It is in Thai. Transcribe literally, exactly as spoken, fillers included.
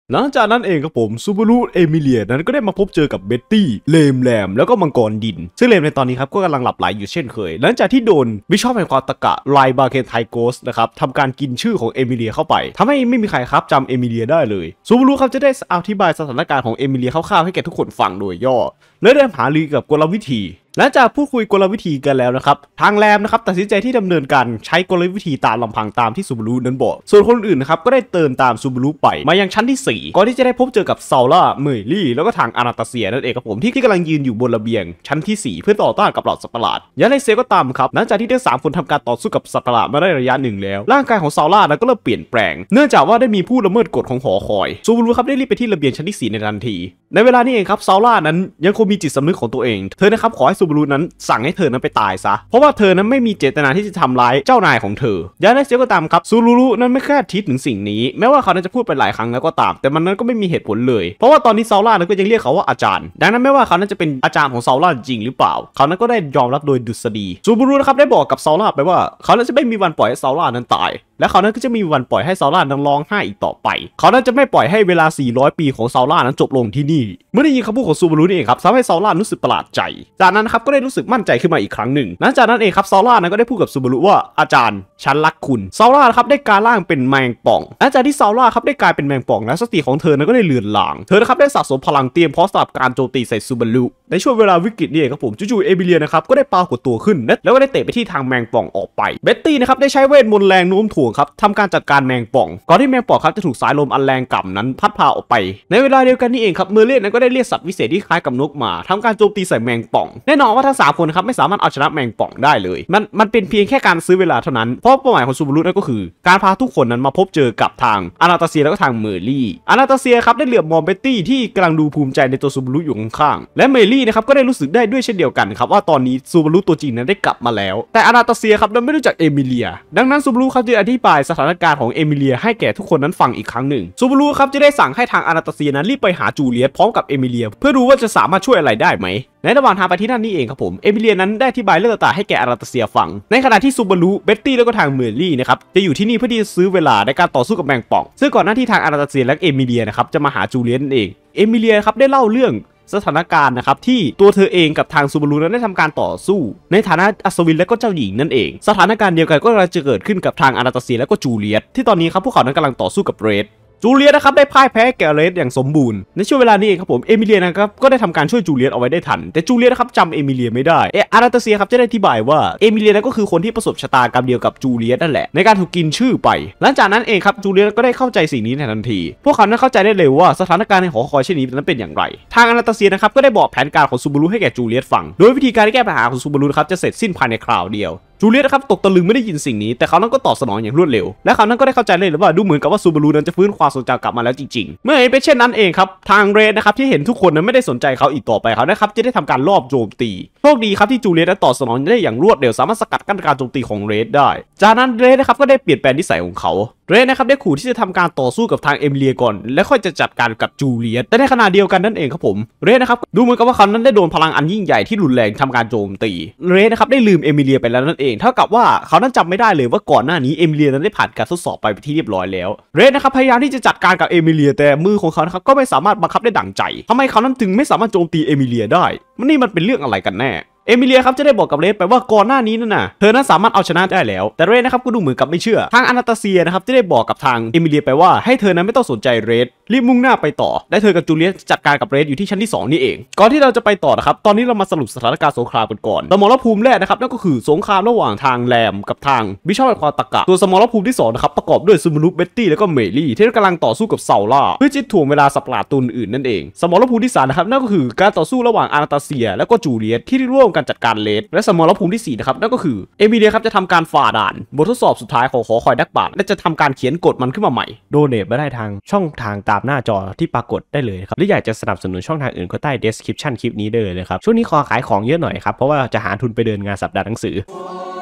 หลังจากนั้นเองครับผมซูบารุเอมิเลียนั้นก็ได้มาพบเจอกับเบ็ตตี้เลมแรมแล้วก็มังกรดินซึ่งเลมในตอนนี้ครับก็กำลังหลับไหลอยู่เช่นเคยหลังจากที่โดนบิชอปแห่งความตะกะไลบาเคนไทโกสนะครับทำการกินชื่อของเอมิเลียเข้าไปทำให้ไม่มีใครครับจำเอมิเลียได้เลยซูบารุครับจะได้อธิบายสถานการณ์ของเอมิเลียคร่าวๆให้แก่ทุกคนฟังโดยย่อและได้หารือกับกลวิธีหลังจากพูดคุยกลวิธีกันแล้วนะครับทางแรมนะครับตัดสินใจที่ดำเนินการใช้กลวิธีตามลำพังตามที่ซูบารุนั้นบอกส่วนคนอื่นนะครับก็ได้เตินตามซูบารุไปมายังชั้นที่สี่ก่อนที่จะได้พบเจอกับซาร่าเมลี่แล้วก็ทางอานาตาเซียนั่นเองครับผมที่ที่กำลังยืนอยู่บนระเบียงชั้นที่สี่เพื่อต่อต้านกับเหล่าสัตว์ประหลาดอย่างไรเซก็ตามครับหลังจากที่ทั้งสามคนทำการต่อสู้กับสัตว์ประหลาดมาได้ระยะหนึ่งแล้วร่างกายของซาร่านั้นก็เริ่มเปลี่ยนแปลงเนื่องจากว่าได้มีผู้ละเมิดกฎของหอคอยซูบารุครับได้รีบไปที่ระเบียงชั้นที่สี่ในทันทีในเวลานี้เองครับซาร่านั้นยังคงมีจิตสำนึกของตัวเองเธอนะครับขอให้ซูบารุนั้นสั่งให้เธอนั้นไปตายซะเพราะว่าเธอนั้นไม่มีเจตนาที่จะทำร้ายเจ้านายของเธออย่างไรเสียก็ตามครับซูบารุนั้นไม่คาดคิดถึงสิ่งนี้แม้ว่าเขานั้นจะพูดไปหลายครั้งแล้วก็ตามแต่มันนั้นก็ไม่มีเหตุผลเลยเพราะว่าตอนนี้ซาร่านั้นก็ยังเรียกเขาว่าอาจารย์ดังนั้นไม่ว่าเขานั้นจะเป็นอาจารย์ของซาร่าจริงหรือเปล่าเขานั้นก็ได้ยอมรับโดยดุษฎีซูบารุนะครับได้บอกกับซาร่าไปว่าเขานั้นจะไม่มีวันปล่อยให้ซาร่านั้นตายและเขานั้นก็จะมีวันปล่อยให้ซาร่านั้นร้องไห้อีกต่อไปเขานั้นจะไม่ปล่อยให้เวลาสี่ร้อยปีของซาร่านั้นจบลงที่นี่เมื่อได้ยินคำพูดของซูบารุนี่เองครับทำให้ซาร่ารู้สึกประหลาดใจจากนั้นครับก็ได้รู้สึกมั่นใจขึ้นมาอีกครั้งหนึ่งหลังจากนั้นเองครับซาร่านั้นก็ได้พูดกับซูบารุว่าอาจารย์ฉันรักคุณซาร่าครับได้กลายร่างเป็นแมงป่องหลังจากที่ซาร่าครับได้กลายเป็นแมงป่องแล้วสติของเธอนั้นก็ได้เลือนลางเธอนะครับได้สะสมพลังเตรียมพร้อมสำหรับการโจมตีใส่ซูบารุในช่วงเวลาวิกฤตนี่เองครับผมจู่ๆเอมิเลียนะครับก็ได้ปรากฏตัวขึ้นแล้วก็ได้เตะไปที่ทางแมงป่องออกไปเบ็ตตี้นะครับได้ใช้เวทมนต์แรงโน้มถ่วงครับทำการจัดการแมงป่องก่อนที่แมงป่องครับจะถูกสายลมอันแรงกำนั้นพัดพาออกไปในเวลาเดียวกันนี่เองครับเมอร์เลียนนั้นก็ได้เรียกสัตว์วิเศษที่คล้ายกับนกมาทำการโจมตีใส่แมงป่องแน่นอนว่าทั้งสามคนครับไม่สามารถเอาชนะแมงป่องได้เลยมันมันเป็นเพียงแค่การซื้อเวลาเท่านั้นเพราะเป้าหมายของซูบารุนั่นก็คือการพาทุกคนนั้นมาพบเจอกับทางอานาตาเซียแล้วก็ทางเมอร์ลี่อานาตาเซียครับได้เหลือบมองเบ็ตตี้ที่กำลังดูภูมิใจในตัวซูบารุอยู่ข้างๆและเมอร์ลี่นะครับก็ได้รู้สึกได้ด้วยเช่นเดียวกันครับว่าตอนนี้ซูบารุตัวจริงนั้นได้กลับมาแล้วแต่อานาตาเซียครับนั้นไม่รู้จักเอมิเลียดังนั้นซูบารุครับจะอธิบายสถานการณ์ของเอมิเลียให้แก่ทุกคนนั้นฟังอีกครั้งหนึ่งซูบารุครับจะได้สั่งให้ทางอานาตาเซียนั้นรีบไปหาจูเลียตพร้อมกับเอมิเลียเพื่อดูว่าจะสามารถช่วยอะไรได้ไหมในระหว่างทางไปที่นั่นนี่เองครับผมเอมิเลียนั้นได้อธิบายเรื่องต่างๆให้แก่อานาตาเซียฟังในขณะที่ซูบารุเบ็ตตี้แล้วก็ทางเมอร์ลี่นะครับจะอยู่ที่นี่เพื่อที่จะซื้อเวลาในการต่อสู้กับแมงป่องซึ่งก่อนหน้าที่ทางอานาตาเซียและเอมิเลียนะครับจะมาหาจูเลียตนั่นเองเอมิเลียครับได้เล่าเรื่องสถานการณ์นะครับที่ตัวเธอเองกับทางซูบารุนั้นได้ทำการต่อสู้ในฐานะอัศวินและก็เจ้าหญิงนั่นเองสถานการณ์เดียวกันก็จะเกิดขึ้นกับทางอานาตาเซียและก็จูเลียตที่ตอนนี้ครับพวกเขานั้นกำลังต่อสู้กับเรดจูเลียตนะครับได้พ่ายแพ้แก่เรดอย่างสมบูรณ์ในช่วงเวลานี้เองครับผมเอมิเลียนะครับก็ได้ทำการช่วยจูเลียตเอาไว้ได้ทันแต่จูเลียตนะครับจำเอมิเลียไม่ได้เออานาตาเซียครับจะได้อธิบายว่าเอมิเลียนั้นก็คือคนที่ประสบชะตากรรมเดียวกับจูเลียตนั่นแหละในการถูกกินชื่อไปหลังจากนั้นเองครับจูเลียตก็ได้เข้าใจสิ่งนี้ในทันทีพวกเขานั้นเข้าใจได้เลยว่าสถานการณ์ในหอคอยเช่นนี้นั้นเป็นอย่างไรทางอานาตาเซียนะครับก็ได้บอกแผนการของซูบารุให้แก่จูเลียตฟังโดยวิธีการแก้ปัญหาของซูบารุครับจะเสร็จสิ้นภายในคราวเดียวจูเลียตนะครับตกตะลึงไม่ได้ยินสิ่งนี้แต่เขานั้นก็ตอบสนองอย่างรวดเร็วและเขานั้นก็ได้เข้าใจเลยว่าดูเหมือนกับว่าซูบารุนั้นจะฟื้นความทรงจำกลับมาแล้วจริงๆเมื่อเห็นเป็นเช่นนั้นเองครับทางเรดนะครับที่เห็นทุกคนนั้นไม่ได้สนใจเขาอีกต่อไปเขานะครับจะได้ทำการลอบโจมตีโชคดีครับที่จูเลียตนั้นตอบสนองได้อย่างรวดเร็วสามารถสกัดกั้นการโจมตีของเรดได้จากนั้นเรดนะครับก็ได้เปลี่ยนแปลงนิสัยของเขาเรดนะครับได้ขู่ที่จะทำการต่อสู้กับทางเอมิเลียก่อนและค่อยจะจัดการกับจูเลียตแต่ในขณะเดียวกันนั่นเองครับผมเรดนะครับดูเหมือนกับว่าเขานั้นได้โดนพลังอันยิ่งใหญ่ที่รุนแรงทำการโจมตีเรดนะครับได้ลืมเอมิเลียไปแล้วนั่นเองเท่ากับว่าเขานั้นจำไม่ได้เลยว่าก่อนหน้านี้เอมิเลียนั้นได้ผ่านการทดสอบไปเป็นที่เรียบร้อยแล้วเรดนะครับพยายามที่จะจัดการกับเอมิเลียแต่มือของเขานะครับก็ไม่สามารถบังคับได้ดั่งใจทำไมเขานั้นถึงไม่สามารถโจมตีเอมิเลียได้มันนี่มันเป็นเรื่องอะไรกันแน่เอมิเลียครับจะได้บอกกับเรดไปว่าก่อนหน้านี้นั่นน่ะเธอนั้นสามารถเอาชนะได้แล้วแต่เรดนะครับก็ดูเหมือนกับไม่เชื่อทางอานาตาเซียนะครับจะได้บอกกับทางเอมิเลียไปว่าให้เธอนั้นไม่ต้องสนใจเรดรีบมุ่งหน้าไปต่อและเธอกับจูเลียตจัดการกับเรดอยู่ที่ชั้นที่สองนี่เองก่อนที่เราจะไปต่อนะครับตอนนี้เรามาสรุปสถานการณ์สงครามกันก่อนสมรภูมิแรกนะครับนั่นก็คือสงครามระหว่างทางแรมกับทางบิชอปแห่งความตะกะตัวสมรภูมิที่สองนะครับประกอบด้วยซูบารุเบ็ตตี้แล้วก็เมลี่ที่กำลังต่อสู้กับซาร่าเพื่อจิตถ่วงเวลาสัตว์ประหลาดตัวอื่นนั่นเองสมรภูมิที่สามนะครับนั่นก็คือการต่อสู้ระหว่างอานาตาเซียและก็จูเลียตที่ร่วมกันจัดการเรดและสมรภูมิที่สี่นะครับนั่นก็คือเอมิเลียครับจะทำการฝ่าด่านบททดสอบสุดท้ายของหอคอยนักปราชญ์และจะทำการเขียนกฎมันขึ้นมาใหม่โดเนทมาได้ทางช่องทางตามหน้าจอที่ปรากฏได้เลยครับหรืออยากจะสนับสนุนช่องทางอื่นก็ใต้ description คลิปนี้ได้เลยนะครับช่วงนี้ขอขายของเยอะหน่อยครับเพราะว่าจะหาทุนไปเดินงานสัปดาห์หนังสือ